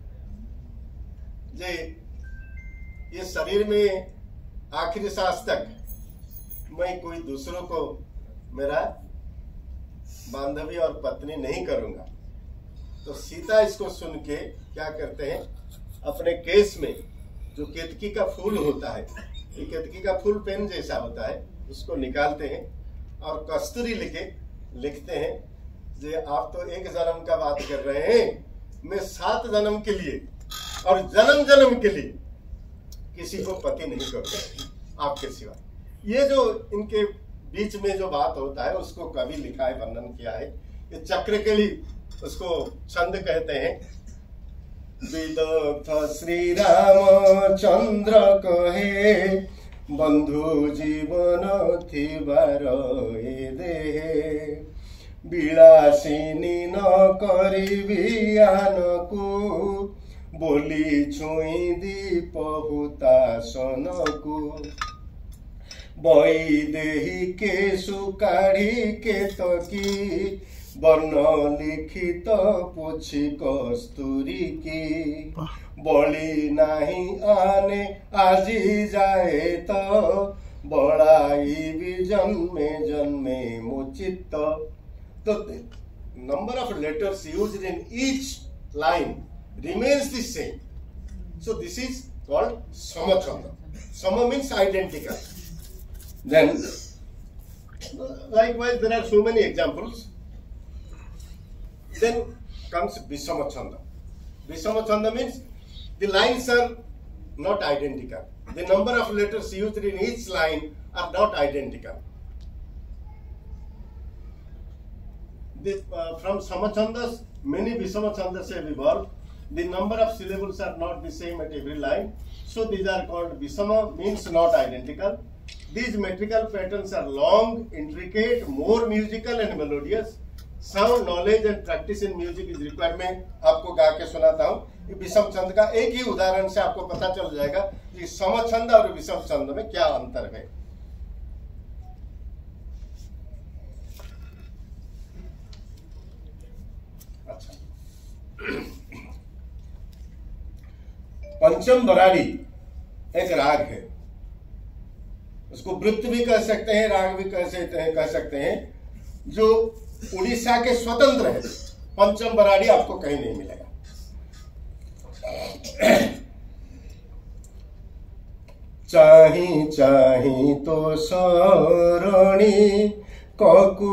जे ये शरीर में आखिरी सांस तक मैं कोई दूसरों को मेरा बांधवी और पत्नी नहीं करूंगा। तो सीता इसको सुन के क्या करते हैं, अपने केस में जो केतकी का फूल होता है, ये केतकी का फूल पेन जैसा होता है, उसको निकालते हैं और कस्तूरी लिखे लिखते हैं जे आप तो एक जन्म का बात कर रहे हैं, मैं सात जन्म के लिए और जन्म जन्म के लिए किसी को पति नहीं करूंगा आपके सिवा। ये जो इनके बीच में जो बात होता है उसको कवि लिखा है, वर्णन किया है। ये चक्रकेली उसको छंद कहते हैं। विदग्ध श्री रामचंद्र कहे बंधु जीवन थिबार ए देहे, विलासिनी न करिबी आनकु, बोली छुई दीप हुतासनकु, बई देही के सुकाढ़ी के तकी, वर्ण लिखित पुछि कस्तूरी की, बड़ी नहीं आने आजी जाए तो, बड़ाई भी जन्मे जन्मे मुचित। तो number of letters used in each line remains the same. So this is called samachanda. Sama means identical. Then likewise there are so many examples. Then comes visamachanda. Visamachanda means the lines are not identical. The number of letters used in each line are not identical. The, uh, from samachandas, many visamachandas have evolved. The number of syllables are not the same at every line. So these are called visama, means not identical. These metrical patterns are long, intricate, more musical and melodious. Sound knowledge and practice in music is required. मैं आपको गा के सुनाता हूँ। विषम छंद का एक ही उदाहरण से आपको पता चल जाएगा कि समछंद और विषम छंद में क्या अंतर है। अच्छा, पंचम बराड़ी एक राग है, उसको वृत्त भी कह सकते हैं, राग भी कह सकते हैं कह सकते हैं जो उड़ीसा के स्वतंत्र है। पंचम बराड़ी आपको कहीं नहीं मिलेगा। चाही चाही तो सरणी ककु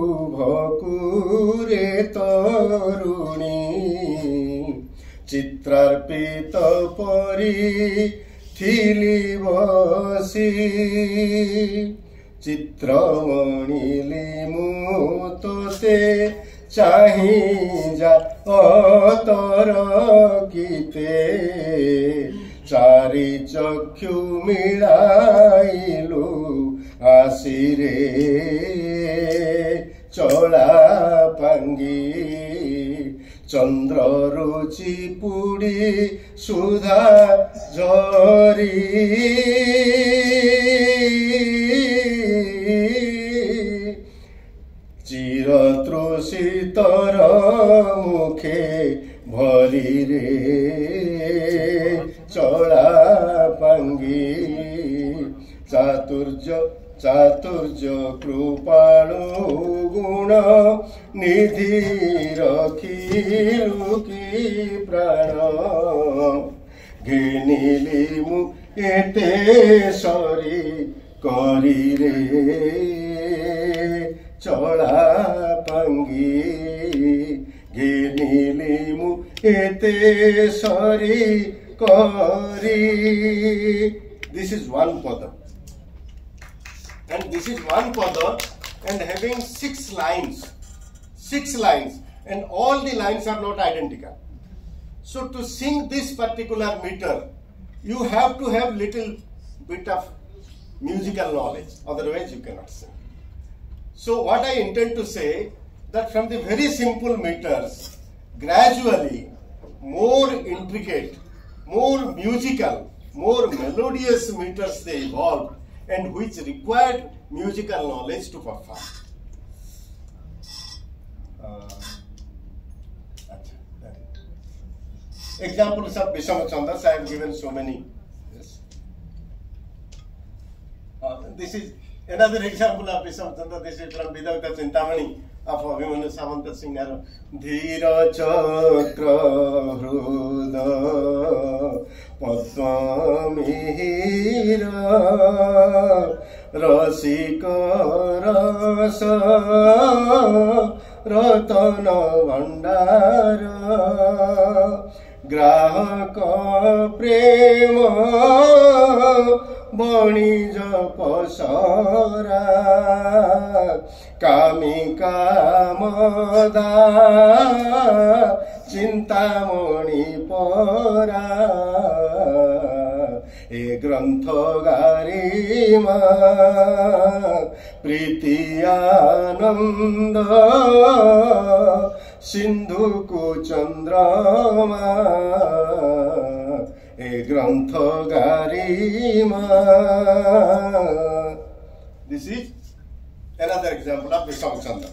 भकुरे तरुणी चित्रार्पित परी थिली बसी चित्रमणिली मु तोते चाहि जा अतर किते चारि चक्षु मिलाइलु आसिरे चला पांगी चंद्र रुचि पुड़ी सुधा झरी चिर तृषितर मुखे भरी रे चला पांगी चातुर्य चातुर्य कृपाणु गुण निधि रखिलु की प्राण घिनिली मु एते सरी करी रे चला पांगी घिनिली मु एते सरी करी. This is one pada. And this is one pada and having six lines, six lines, and all the lines are not identical. So to sing this particular meter, you have to have little bit of musical knowledge, otherwise you cannot sing. So what I intend to say, that from the very simple meters, gradually more intricate, more musical, more melodious meters they evolved, and which required musical knowledge to perform. Uh, examples of Bishama Chandas, I have given so many. Yes. Uh, this is another example of Bishama Chandas. This is from Vidavika Chintamani of Abhimanyu Samanta Singh. Dhira Chakra Hruda Padmamihira Rasika Rasa Ratana Vandara Grahaka Prema Banija Pasara Kamika Mada Chintamani Pora E Grantha Garima Priti Ananda Sindhu Chandrama E Grantha Garima. This is another example of Visham Chandra.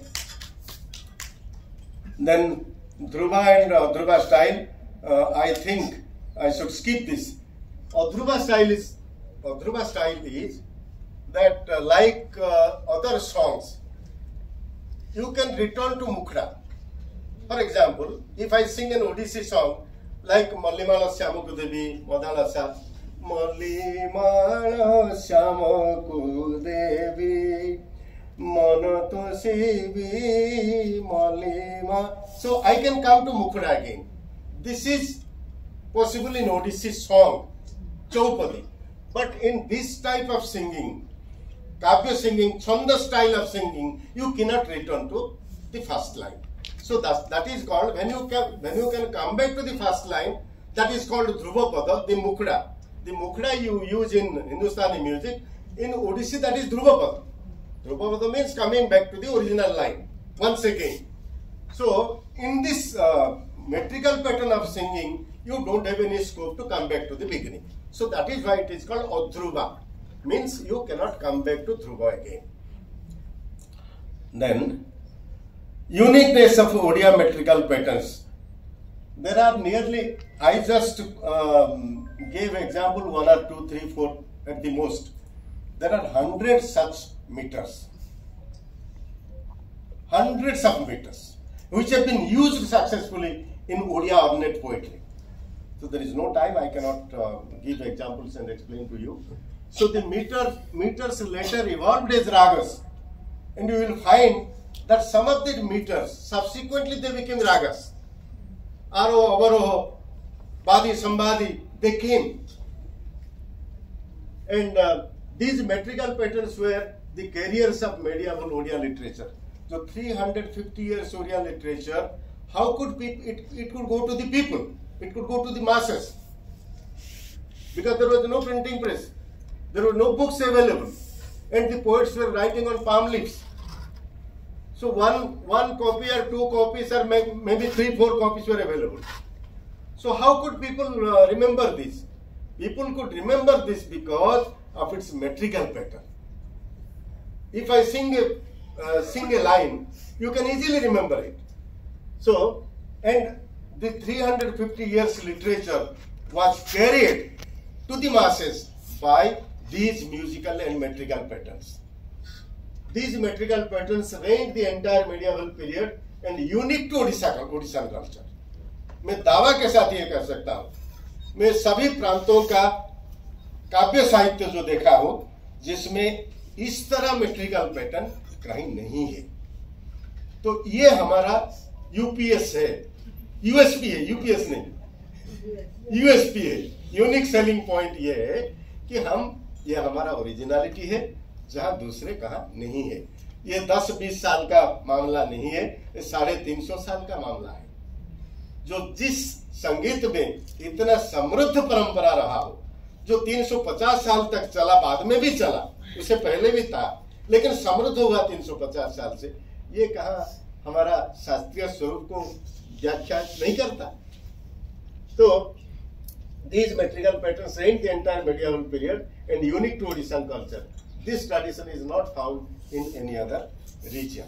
Then Dhruva and uh, Dhruva style, uh, I think I should skip this. Uh, Dhruva style is uh, Dhruva style is that uh, like uh, other songs, you can return to Mukhra. For example, if I sing an Odissi song like Mallimala Syamaku Devi, Madalasa, Mallimala Syamaku Devi, Manato Sivi, Mallima. So I can come to Mukhra again. This is possible in Odissi song, Chaupadi. But in this type of singing, Kavya singing, Chanda style of singing, you cannot return to the first line. So that, that is called, when you can when you can come back to the first line, that is called Dhruva Pada, the Mukhra. The Mukhra you use in Hindustani music. In Odissi, that is Dhruva Pada. Dhruva Pada means coming back to the original line once again. So in this uh, metrical pattern of singing, you don't have any scope to come back to the beginning. So that is why it is called Adhruva. Means you cannot come back to Dhruva again. Then, uniqueness of Odia metrical patterns. There are nearly, I just um, gave example one or two, three, four at the most. There are hundreds such meters. Hundreds of meters which have been used successfully in Odia ornate poetry. So there is no time, I cannot uh, give examples and explain to you. So the meter, meters later evolved as ragas. and you will find that some of the meters subsequently they became ragas. Aroha, Avaroha, Badi, Sambadi, they came. And uh, these metrical patterns were the carriers of medieval Odia literature. So three hundred fifty years Odia literature, how could people, it, it could go to the people, it could go to the masses. Because there was no printing press, there were no books available, and the poets were writing on palm leaves. So one, one copy or two copies or may, maybe three, four copies were available. So how could people uh, remember this? People could remember this because of its metrical pattern. If I sing a, uh, sing a line, you can easily remember it. So, and the three hundred fifty years literature was carried to the masses by these musical and metrical patterns. These metrical patterns reigned the entire medieval period and unique to Odisha, Odishan culture. मैं दावा के साथ ये कह सकता हूँ, मैं सभी प्रांतों का काव्य साहित्य जो देखा हूँ जिसमें इस तरह मेट्रिकल पैटर्न कहीं नहीं है। तो ये हमारा यूपीएस है, यूएसपी है, यूपीएस नहीं, यूएसपी है। यूनिक सेलिंग पॉइंट ये है कि हम, ये हमारा ओरिजिनलिटी है जहां दूसरे कहा नहीं है। ये दस बीस साल का मामला नहीं है, ये साढ़े तीन सौ साल का मामला है। जो जिस संगीत में इतना समृद्ध परंपरा रहा हो, जो तीन सौ पचास साल तक चला, बाद में भी चला, उससे पहले भी था, लेकिन समृद्ध हुआ तीन सौ पचास साल से, ये कहा हमारा शास्त्रीय स्वरूप को व्याख्या नहीं करता। तो these metrical patterns reigned the entire medieval period and unique to Odishan culture. This tradition is not found in any other region.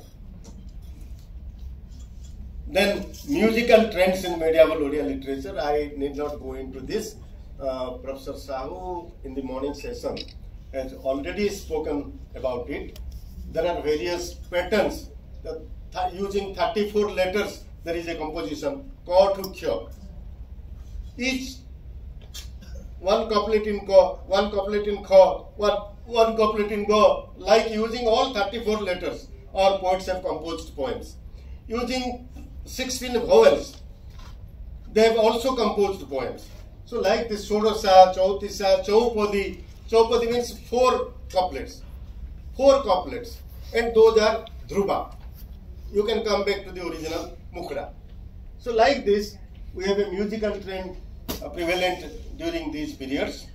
Then musical trends in medieval Odia literature, I need not go into this. Uh, Professor Sahu in the morning session has already spoken about it. There are various patterns. That th using thirty-four letters, there is a composition, Ka to Kya. Each one couplet in Ka, one couplet in Kha, one, one couplet in Ga, like using all thirty-four letters, or poets have composed poems. Using sixteen vowels, they have also composed poems. So like this Shodasa, Chautisa, Chaupadi. Chaupadi means four couplets. Four couplets. And those are Dhruva. You can come back to the original Mukhra. So like this, we have a musical trend uh, prevalent during these periods.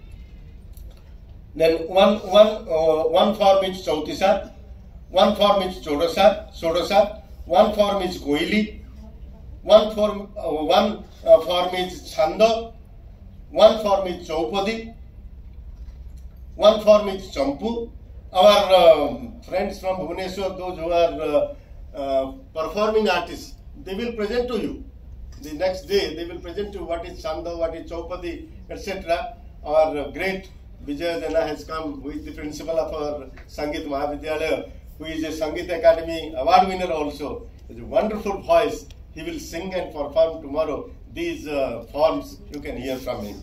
Then one, one, uh, one form is Chautisa, one form is Chodasa, Shodasa, one form is Koili, one form, uh, one uh, form is Chanda, one form is Chaupadi, one form is Champu. Our uh, friends from Bhubaneswar, those who are uh, uh, performing artists, they will present to you. The next day, they will present to you what is Chanda, what is Chaupadi, et cetera. Our uh, great Vijay Jana has come, who is the principal of our Sangeet Mahavidyalaya, who is a Sangeet Academy award winner also. He has a wonderful voice. He will sing and perform tomorrow. These uh, forms you can hear from him.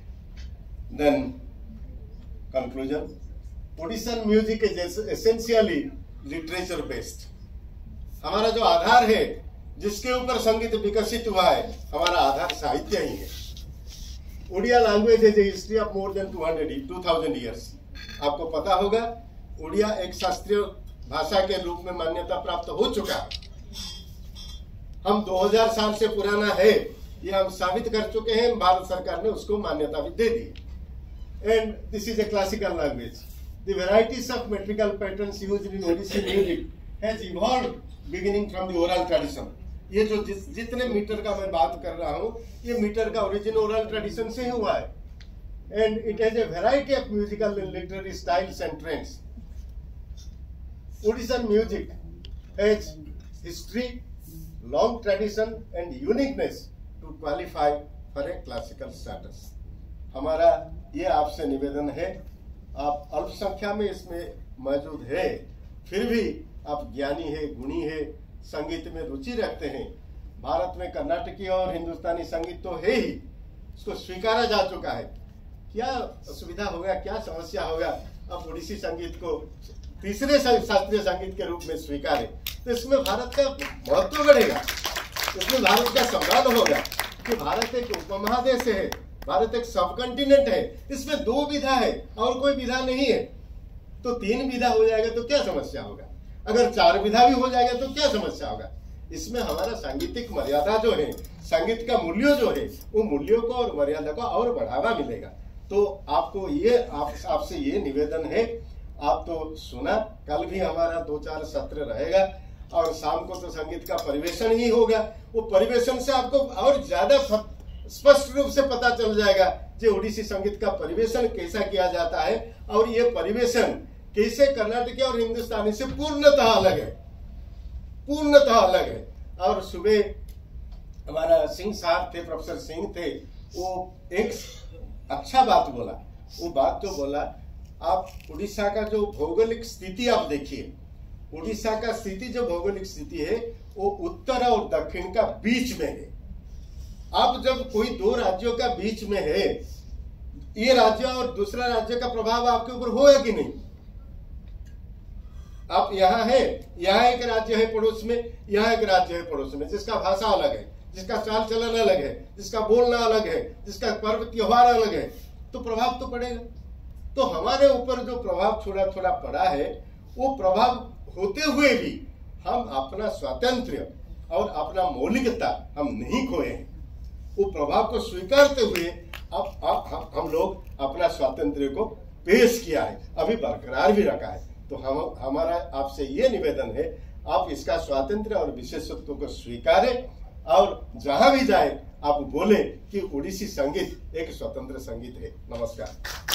Then, conclusion. Odishan music is essentially literature based. हमारा जो आधार है, जिसके ऊपर संगीत विकसित हुआ है, हमारा आधार साहित्य ही है. Odia language has a history of more than two hundred, two thousand years. आपको पता होगा, ओडिया एक शास्त्रीय भाषा के रूप में मान्यता प्राप्त हो चुका है. हम दो हज़ार साल से पुराना है, ये हम साबित कर चुके हैं. भारत सरकार ने उसको मान्यता भी दे दी. And this is a classical language. The varieties of metrical patterns used in Odissi music has evolved beginning from the oral tradition. ये जो जिस जितने मीटर का मैं बात कर रहा हूँ, ये मीटर का ओरिजिन ओरल ट्रेडिशन से ही हुआ है. And it has a variety of musical and literary styles and trends. Odishan music has history, long tradition and uniqueness to qualify for a classical status. हमारा ये आपसे निवेदन है, आप अल्पसंख्या में इसमें मौजूद है, फिर भी आप ज्ञानी है, गुणी है, संगीत में रुचि रखते हैं. भारत में कर्नाटकी और हिंदुस्तानी संगीत तो है ही, उसको स्वीकारा जा चुका है. क्या असुविधा होगा, क्या समस्या होगा आप ओडिसी संगीत को तीसरे शास्त्रीय संगीत के रूप में स्वीकारे तो इसमें भारत का महत्व बढ़ेगा, इसमें भारत का सम्मान होगा कि भारत एक उपमहादेश है, भारत एक सब कॉन्टिनेंट है, इसमें दो विधा है और कोई विधा नहीं है। तो तीन विधा हो जाएगा तो क्या समस्या होगा, अगर चार विधा भी हो जाएगा तो क्या समस्या होगा। इसमें हमारा सांगीतिक मर्यादा जो है, संगीत का मूल्य जो है, वो मूल्यों को और मर्यादा को और बढ़ावा मिलेगा। तो आपको ये आप आपसे ये निवेदन है, आप तो सुना, कल भी हमारा दो चार सत्र रहेगा और शाम को तो संगीत का परिवेशन ही होगा। वो परिवेशन से आपको और ज्यादा स्पष्ट रूप से पता चल जाएगा जो ओडिसी संगीत का परिवेशन कैसा किया जाता है और ये परिवेशन कैसे कर्नाटकी और हिंदुस्तानी से पूर्णतः अलग है, पूर्णतः अलग है। और सुबह हमारा सिंह साहब थे, प्रोफेसर सिंह थे, वो एक अच्छा बात बोला। वो बात तो बोला, आप उड़ीसा का जो भौगोलिक स्थिति आप देखिए, उड़ीसा का स्थिति जो भौगोलिक स्थिति है वो उत्तर और दक्षिण का बीच में है। अब जब कोई दो राज्यों का बीच में है, ये राज्य और दूसरा राज्य का प्रभाव आपके ऊपर होगा कि नहीं। आप यहाँ है, यहाँ एक राज्य है पड़ोस में, यहाँ एक राज्य है पड़ोस में, जिसका भाषा अलग है, जिसका चाल चलन अलग है, जिसका बोलना अलग है, जिसका पर्व त्योहार अलग है, तो प्रभाव तो पड़ेगा। तो हमारे ऊपर जो प्रभाव थोड़ा थोड़ा पड़ा है, वो प्रभाव होते हुए भी हम अपना स्वातंत्र्य और अपना मौलिकता हम नहीं खोए हैं। वो प्रभाव को स्वीकारते हुए अब अब हम लोग अपना स्वातंत्र्य को पेश किया है, अभी बरकरार भी रखा है। तो हम हमारा आपसे ये निवेदन है, आप इसका स्वातंत्र्य और विशेषत्व को स्वीकारें और जहां भी जाए आप बोले कि ओडिसी संगीत एक स्वतंत्र संगीत है। नमस्कार।